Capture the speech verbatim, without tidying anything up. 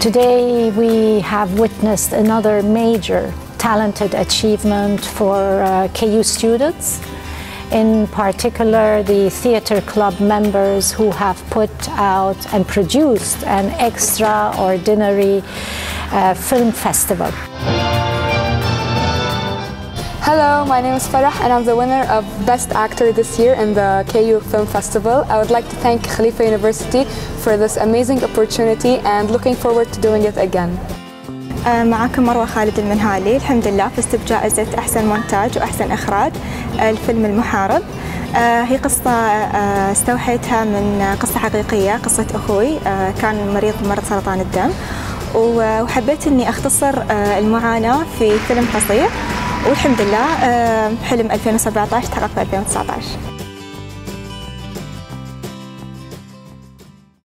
Today we have witnessed another major talented achievement for uh, K U students, in particular the theatre club members who have put out and produced an extraordinary uh, film festival. Hello, my name is Farah and I'm the winner of Best Actor this year in the K U Film Festival. I would like to thank Khalifa University for this amazing opportunity and looking forward to doing it again. معكم مروة خالد المنهالي. الحمد لله فزت بجائزة أحسن مونتاج وأحسن إخراج الفيلم المحارب. هي قصة استوحيتها من قصة حقيقية، قصة أخوي كان مريض بمرض سرطان الدم، وحبيت إني أختصر المعاناة في فيلم قصير، والحمد لله حلم ألفين وسبعة عشر تحقق في ألفين وتسعة عشر.